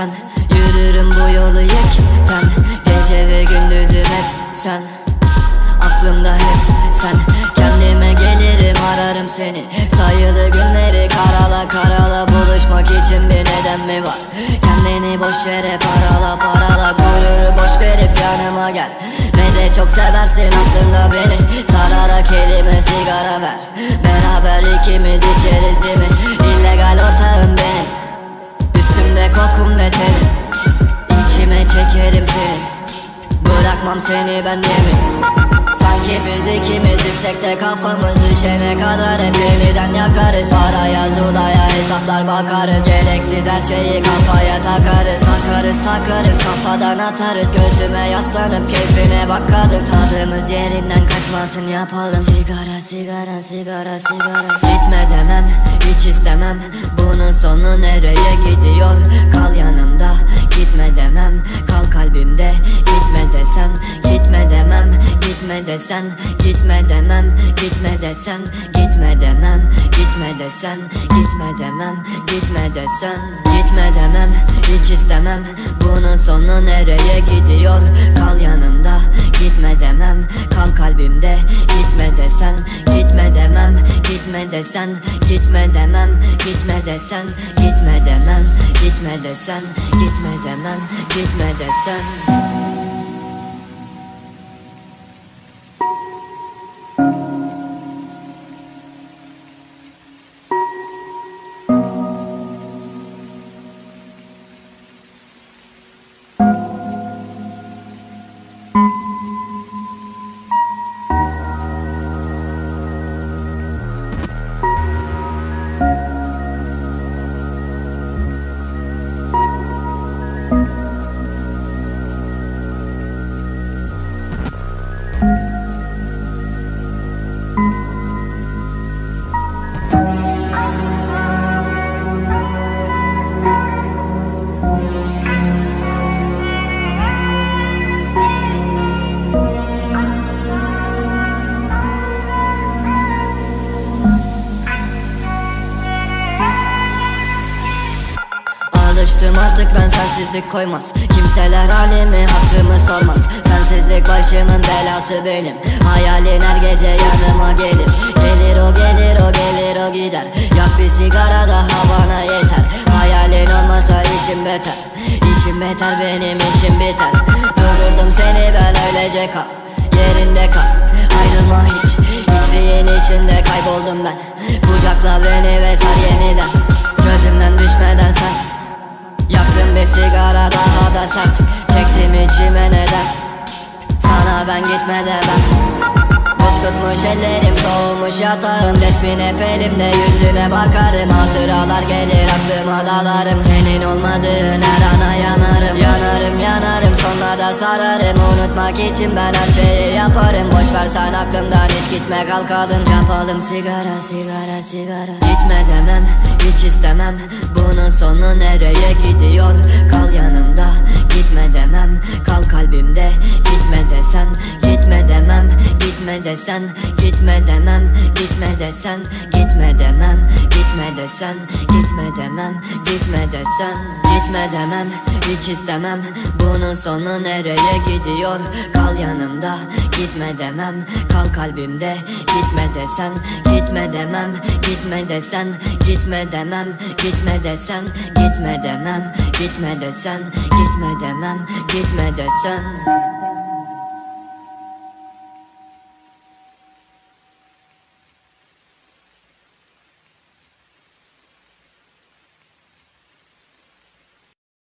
sen. Yürürüm bu yolu yekten, gece ve gündüzüm hep sen. Aklımda hep sen, kendime gelirim ararım seni. Sayılı günleri karala karala, buluşmak için bir neden mi var? Kendini boş yere parala parala, gururu boş verip yanıma gel. Ne de çok seversin aslında beni, sararak elime sigara ver. Beraber ikimiz içeriz değil mi? İllegal ortağım benim, üstümde kokun ve tenim. İçime çekerim seni, bırakmam seni ben yemin. Sanki biz ikimiz yüksekte, kafamız düşene kadar hep yeniden yakarız. Paraya zulaya hesaplar bakarız, gereksiz her şeyi kafaya takarız. Takarız kafadan atarız, gözüme yaslanıp keyfine bak kadın. Tadımız yerinden kaçmasın yapalım. Sigara sigara sigara sigara. Gitme demem, hiç istemem, bunun sonu nereye gidiyor? Kal yanımda, gitme demem, kal kalbimde. Gitme desen, gitme demem, gitme desen, gitme demem, gitme desen, gitme demem, gitme desen, gitme demem, gitme desen, gitme demem, hiç istemem, bunun sonu nereye gidiyor? Kal yanımda, gitme demem, kal kalbimde. Gitme desen, gitme demem, gitme desen, gitme demem, gitme desen, gitme demem, gitme desen, gitme demem, gitme desen. Alıştım artık ben, sensizlik koymaz. Kimseler halimi hatırımı sormaz. Sensizlik başımın belası benim. Hayalin her gece yanıma gelir. Gelir o gelir o gelir o gider. Yak bir sigara daha bana yeter. Hayalin olmasa işim beter. İşim beter benim işim biter. Durdurdum seni ben, öylece kal, yerinde kal, ayrılma hiç. İçliğin içinde kayboldum ben. Kucakla beni ve sar yeniden. Gözümden düşmeden sen. Yaktım bir sigara daha da sert. Çektim içime neden? Sana ben gitme demem. Buz tutmuş ellerim, soğumuş yatağım. Resmin hep elimde, yüzüne bakarım. Hatıralar gelir aklıma dalarım. Senin olmadığın her ana yanarım. Yanarım yanarım, sonra da sararım. Unutmak için ben her şeyi yaparım. Boş ver sen aklımdan, hiç gitme kalkalım. Yapalım sigara sigara sigara. Gitme demem, hiç istemem, bunun sonu nereye gidiyor? Kal yanımda, gitme demem, kal kalbimde. Gitme desen, gitme demem, gitme desen, gitme demem, gitme desen, gitme demem, gitme desen, gitme demem, gitme desen, gitme demem, hiç istemem, bunun sonu nereye gidiyor? Kal yanımda, gitme demem, kal kalbimde. Gitme desen, gitme demem, gitme desen, gitme demem, gitme desen, gitme demem, gitme desen, gitme demem, gitme desen.